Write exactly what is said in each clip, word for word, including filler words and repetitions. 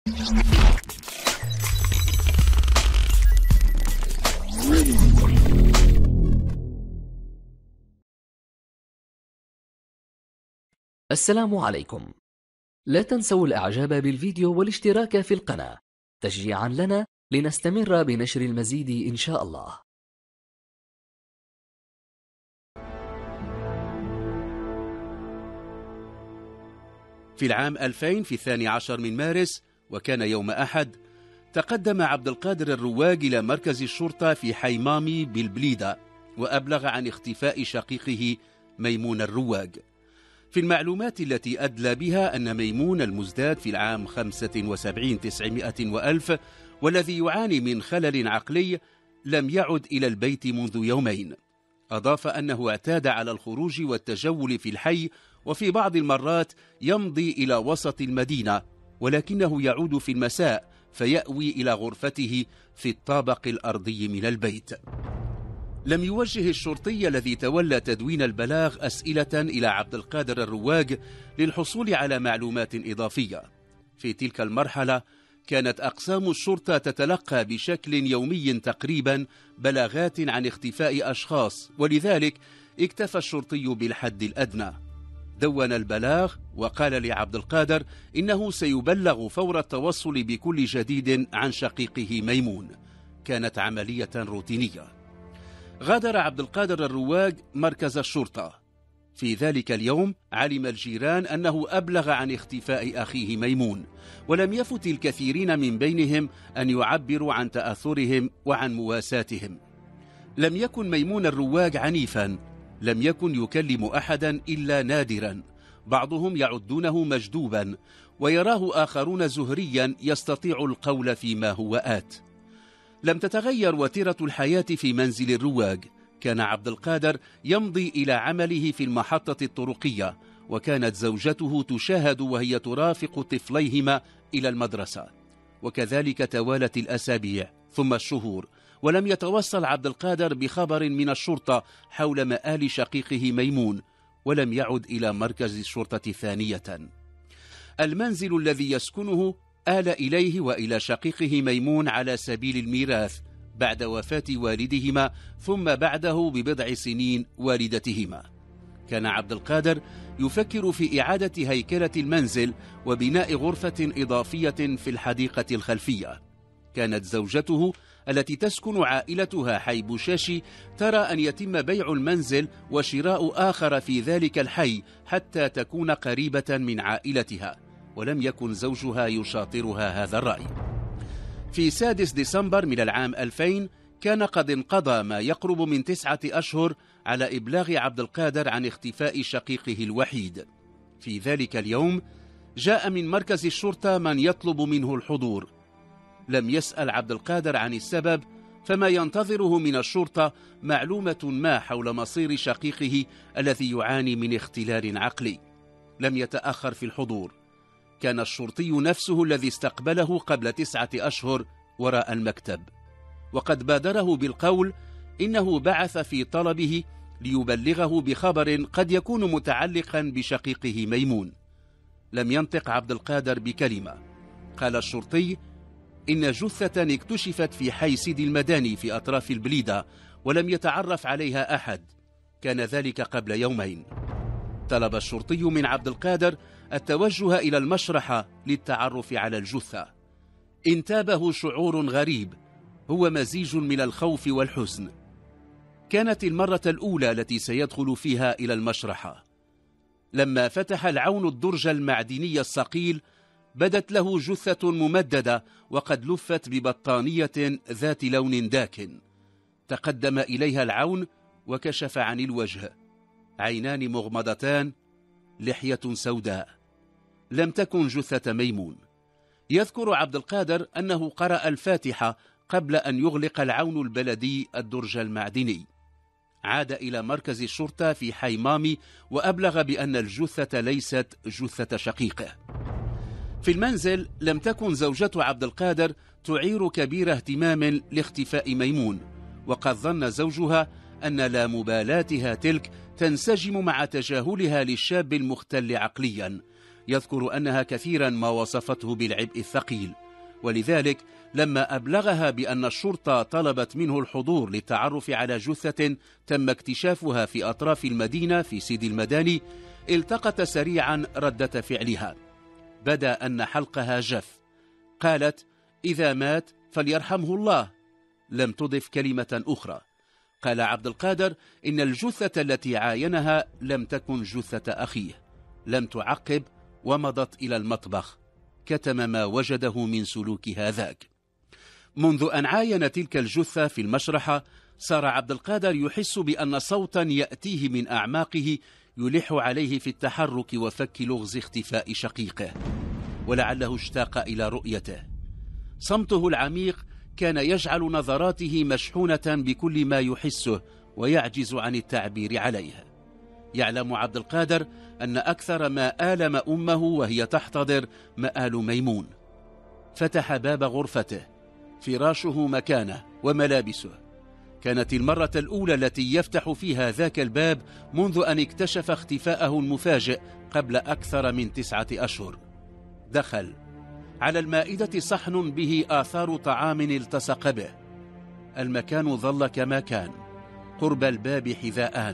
السلام عليكم. لا تنسوا الإعجاب بالفيديو والاشتراك في القناة تشجيعا لنا لنستمر بنشر المزيد إن شاء الله. في العام ألفين في الثاني عشر من مارس، وكان يوم أحد، تقدم عبد القادر الرواق إلى مركز الشرطة في حي مامي بالبليدة، وأبلغ عن اختفاء شقيقه ميمون الرواق. في المعلومات التي أدلى بها أن ميمون المزداد في العام خمسة وسبعين تسعمائة وألف، والذي يعاني من خلل عقلي، لم يعد إلى البيت منذ يومين. أضاف أنه اعتاد على الخروج والتجول في الحي، وفي بعض المرات يمضي إلى وسط المدينة، ولكنه يعود في المساء فيأوي إلى غرفته في الطابق الأرضي من البيت. لم يوجه الشرطي الذي تولى تدوين البلاغ أسئلة إلى عبد القادر الرواق للحصول على معلومات إضافية. في تلك المرحلة كانت أقسام الشرطة تتلقى بشكل يومي تقريبا بلاغات عن اختفاء أشخاص، ولذلك اكتفى الشرطي بالحد الأدنى. دون البلاغ وقال لعبد القادر إنه سيبلغ فور التوصل بكل جديد عن شقيقه ميمون. كانت عملية روتينية. غادر عبد القادر الرواق مركز الشرطة. في ذلك اليوم علم الجيران أنه أبلغ عن اختفاء أخيه ميمون، ولم يفت الكثيرين من بينهم أن يعبروا عن تأثرهم وعن مواساتهم. لم يكن ميمون الرواق عنيفا، لم يكن يكلم أحدا إلا نادرا، بعضهم يعدونه مجدوبا، ويراه آخرون زهريا يستطيع القول فيما هو آت. لم تتغير وتيرة الحياة في منزل الرواق. كان عبد القادر يمضي إلى عمله في المحطة الطرقية، وكانت زوجته تشاهد وهي ترافق طفليهما إلى المدرسة. وكذلك توالت الأسابيع ثم الشهور، ولم يتوصل عبد القادر بخبر من الشرطة حول مآل شقيقه ميمون، ولم يعد إلى مركز الشرطة ثانية. المنزل الذي يسكنه آل إليه وإلى شقيقه ميمون على سبيل الميراث بعد وفاة والدهما، ثم بعده ببضع سنين والدتهما. كان عبد القادر يفكر في إعادة هيكلة المنزل وبناء غرفة إضافية في الحديقة الخلفية. كانت زوجته التي تسكن عائلتها حي بوشاشي ترى أن يتم بيع المنزل وشراء آخر في ذلك الحي حتى تكون قريبة من عائلتها، ولم يكن زوجها يشاطرها هذا الرأي. في سادس ديسمبر من العام ألفين كان قد انقضى ما يقرب من تسعة أشهر على إبلاغ عبد القادر عن اختفاء شقيقه الوحيد. في ذلك اليوم جاء من مركز الشرطة من يطلب منه الحضور. لم يسأل عبد القادر عن السبب، فما ينتظره من الشرطة معلومة ما حول مصير شقيقه الذي يعاني من اختلال عقلي. لم يتأخر في الحضور. كان الشرطي نفسه الذي استقبله قبل تسعة أشهر وراء المكتب، وقد بادره بالقول إنه بعث في طلبه ليبلغه بخبر قد يكون متعلقا بشقيقه ميمون. لم ينطق عبد القادر بكلمة. قال الشرطي إن جثة اكتشفت في حي سيدي المداني في أطراف البليدة، ولم يتعرف عليها أحد. كان ذلك قبل يومين. طلب الشرطي من عبد القادر التوجه إلى المشرحة للتعرف على الجثة. انتابه شعور غريب، هو مزيج من الخوف والحزن. كانت المرة الأولى التي سيدخل فيها إلى المشرحة. لما فتح العون الدرج المعدني الصقيل بدت له جثة ممددة وقد لفت ببطانية ذات لون داكن. تقدم إليها العون وكشف عن الوجه، عينان مغمضتان، لحية سوداء. لم تكن جثة ميمون. يذكر عبد القادر أنه قرأ الفاتحة قبل أن يغلق العون البلدي الدرج المعدني. عاد إلى مركز الشرطة في حي مامي وأبلغ بأن الجثة ليست جثة شقيقه. في المنزل لم تكن زوجة عبد القادر تعير كبير اهتمام لاختفاء ميمون، وقد ظن زوجها أن لا مبالاتها تلك تنسجم مع تجاهلها للشاب المختل عقليا، يذكر أنها كثيرا ما وصفته بالعبء الثقيل، ولذلك لما أبلغها بأن الشرطة طلبت منه الحضور للتعرف على جثة تم اكتشافها في أطراف المدينة في سيدي المداني، التقط سريعا ردة فعلها. بدا أن حلقها جف. قالت: إذا مات فليرحمه الله. لم تضف كلمة أخرى. قال عبد القادر إن الجثة التي عاينها لم تكن جثة أخيه. لم تعقب ومضت إلى المطبخ. كتم ما وجده من سلوك هذاك. منذ أن عاين تلك الجثة في المشرحة، صار عبد القادر يحس بأن صوتا يأتيه من أعماقه يلح عليه في التحرك وفك لغز اختفاء شقيقه، ولعله اشتاق إلى رؤيته. صمته العميق كان يجعل نظراته مشحونة بكل ما يحسه ويعجز عن التعبير عليه. يعلم عبد القادر أن أكثر ما آلم أمه وهي تحتضر مآل ميمون. فتح باب غرفته، فراشه مكانه وملابسه. كانت المرة الأولى التي يفتح فيها ذاك الباب منذ أن اكتشف اختفاءه المفاجئ قبل أكثر من تسعة أشهر. دخل. على المائدة صحن به آثار طعام التصق به. المكان ظل كما كان، قرب الباب حذاءان.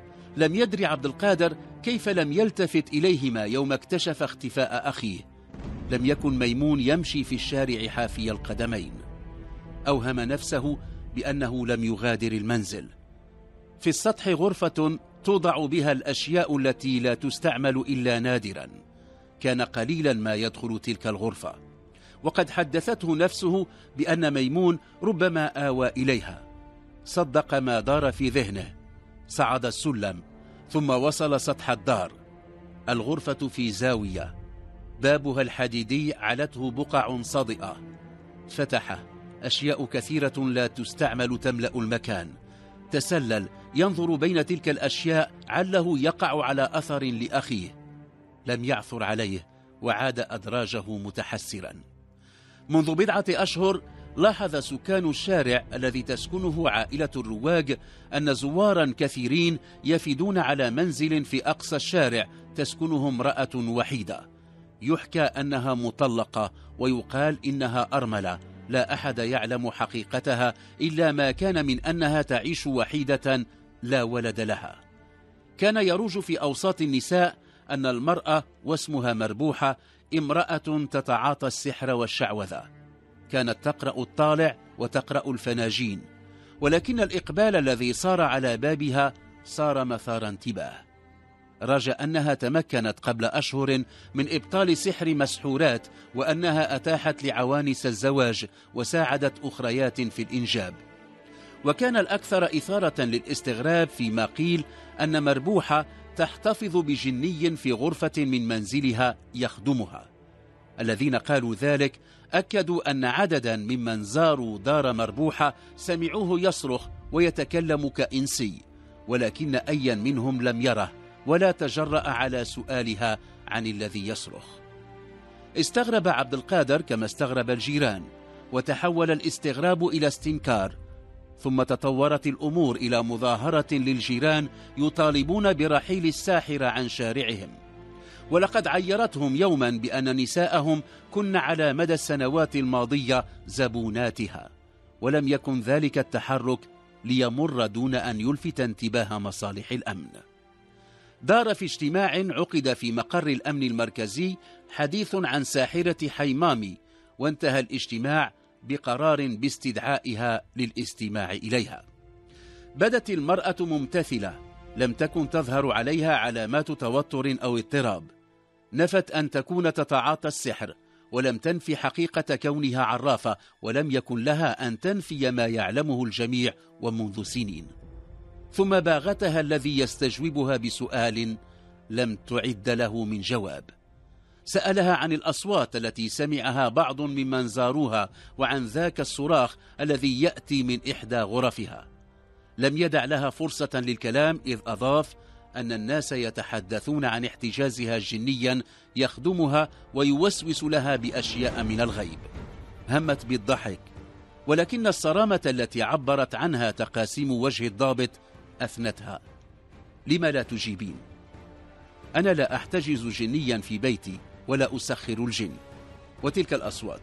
لم يدري عبد القادر كيف لم يلتفت إليهما يوم اكتشف اختفاء أخيه. لم يكن ميمون يمشي في الشارع حافي القدمين. أوهم نفسه بأنه لم يغادر المنزل. في السطح غرفة توضع بها الأشياء التي لا تستعمل إلا نادرا. كان قليلا ما يدخل تلك الغرفة، وقد حدثته نفسه بأن ميمون ربما آوى إليها. صدق ما دار في ذهنه. صعد السلم ثم وصل سطح الدار. الغرفة في زاوية، بابها الحديدي علته بقع صدئة. فتحه. أشياء كثيرة لا تستعمل تملأ المكان. تسلل ينظر بين تلك الأشياء عله يقع على أثر لأخيه. لم يعثر عليه وعاد أدراجه متحسرا. منذ بضعة أشهر لاحظ سكان الشارع الذي تسكنه عائلة الرواج أن زوارا كثيرين يفدون على منزل في أقصى الشارع تسكنه امرأة وحيدة. يحكى أنها مطلقة ويقال إنها أرملة، لا أحد يعلم حقيقتها إلا ما كان من أنها تعيش وحيدة لا ولد لها. كان يروج في أوساط النساء أن المرأة واسمها مربوحة امرأة تتعاطى السحر والشعوذة. كانت تقرأ الطالع وتقرأ الفناجين، ولكن الإقبال الذي صار على بابها صار مثار انتباه. رجى أنها تمكنت قبل أشهر من إبطال سحر مسحورات، وأنها أتاحت لعوانس الزواج وساعدت أخريات في الإنجاب. وكان الأكثر إثارة للاستغراب فيما قيل أن مربوحة تحتفظ بجني في غرفة من منزلها يخدمها. الذين قالوا ذلك أكدوا أن عددا ممن زاروا دار مربوحة سمعوه يصرخ ويتكلم كإنسي، ولكن أيا منهم لم يره ولا تجرأ على سؤالها عن الذي يصرخ. استغرب عبد القادر كما استغرب الجيران، وتحول الاستغراب إلى استنكار، ثم تطورت الأمور إلى مظاهرة للجيران يطالبون برحيل الساحر عن شارعهم. ولقد عيرتهم يوما بأن نساءهم كن على مدى السنوات الماضية زبوناتها، ولم يكن ذلك التحرك ليمر دون أن يلفت انتباه مصالح الأمن. دار في اجتماع عقد في مقر الأمن المركزي حديث عن ساحرة حيمامي، وانتهى الاجتماع بقرار باستدعائها للاستماع إليها. بدت المرأة ممتثلة، لم تكن تظهر عليها علامات توتر أو اضطراب. نفت أن تكون تتعاطى السحر، ولم تنفي حقيقة كونها عرافة، ولم يكن لها أن تنفي ما يعلمه الجميع ومنذ سنين. ثم باغتها الذي يستجوبها بسؤال لم تعد له من جواب. سألها عن الأصوات التي سمعها بعض ممن زاروها، وعن ذاك الصراخ الذي يأتي من إحدى غرفها. لم يدع لها فرصة للكلام، إذ أضاف أن الناس يتحدثون عن احتجازها جنيا يخدمها ويوسوس لها بأشياء من الغيب. همت بالضحك، ولكن الصرامة التي عبرت عنها تقاسيم وجه الضابط أثنتها. لما لا تجيبين؟ أنا لا أحتجز جنيا في بيتي ولا أسخر الجن. وتلك الأصوات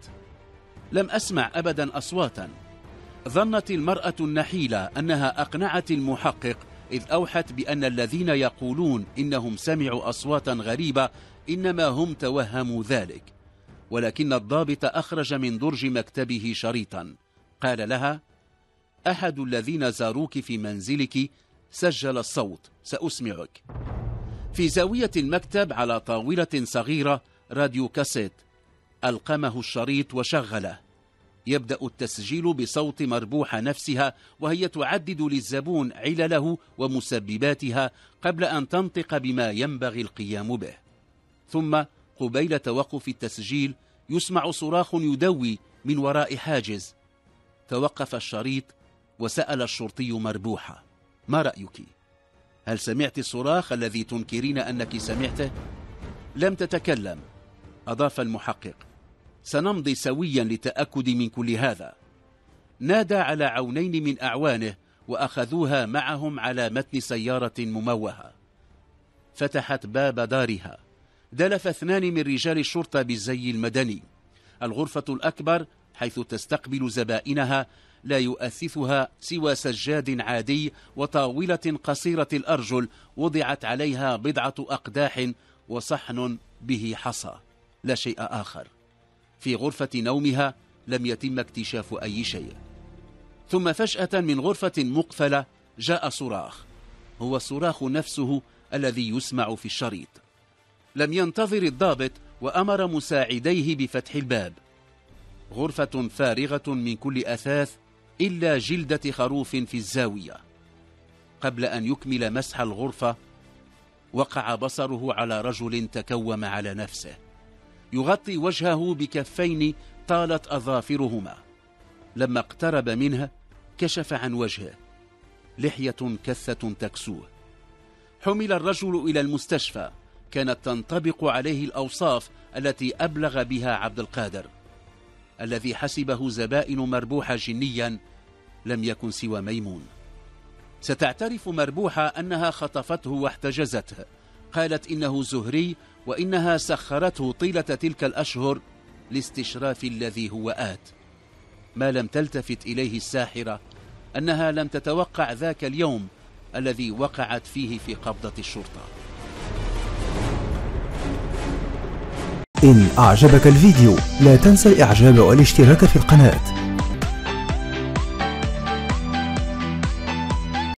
لم أسمع أبدا أصواتا. ظنت المرأة النحيلة أنها أقنعت المحقق إذ أوحت بأن الذين يقولون إنهم سمعوا أصواتا غريبة إنما هم توهموا ذلك، ولكن الضابط أخرج من درج مكتبه شريطا قال لها: أحد الذين زاروك في منزلك سجل الصوت، سأسمعك. في زاوية المكتب على طاولة صغيرة راديو كاسيت، ألقمه الشريط وشغله. يبدأ التسجيل بصوت مربوحة نفسها وهي تعدد للزبون علله ومسبباتها قبل أن تنطق بما ينبغي القيام به. ثم قبيل توقف التسجيل يسمع صراخ يدوي من وراء حاجز. توقف الشريط وسأل الشرطي مربوحة: ما رأيك؟ هل سمعت الصراخ الذي تنكرين أنك سمعته؟ لم تتكلم. أضاف المحقق: سنمضي سويا للتأكد من كل هذا. نادى على عونين من أعوانه وأخذوها معهم على متن سيارة مموهة. فتحت باب دارها. دلف اثنان من رجال الشرطة بالزي المدني. الغرفة الأكبر حيث تستقبل زبائنها لا يؤثثها سوى سجاد عادي وطاولة قصيرة الأرجل وضعت عليها بضعة أقداح وصحن به حصى، لا شيء آخر. في غرفة نومها لم يتم اكتشاف أي شيء. ثم فجأة من غرفة مقفلة جاء صراخ، هو الصراخ نفسه الذي يسمع في الشريط. لم ينتظر الضابط وأمر مساعديه بفتح الباب. غرفة فارغة من كل أثاث إلا جلدة خروف في الزاوية. قبل أن يكمل مسح الغرفة وقع بصره على رجل تكوم على نفسه، يغطي وجهه بكفين طالت أظافرهما. لما اقترب منه كشف عن وجهه، لحية كثة تكسوه. حمل الرجل إلى المستشفى. كانت تنطبق عليه الأوصاف التي أبلغ بها عبد القادر. الذي حسبه زبائن مربوحة جنيا لم يكن سوى ميمون. ستعترف مربوحة أنها خطفته واحتجزته. قالت إنه زهري وإنها سخرته طيلة تلك الأشهر لاستشراف الذي هو آت. ما لم تلتفت إليه الساحرة أنها لم تتوقع ذاك اليوم الذي وقعت فيه في قبضة الشرطة. إن أعجبك الفيديو لا تنسى الإعجاب والاشتراك في القناة.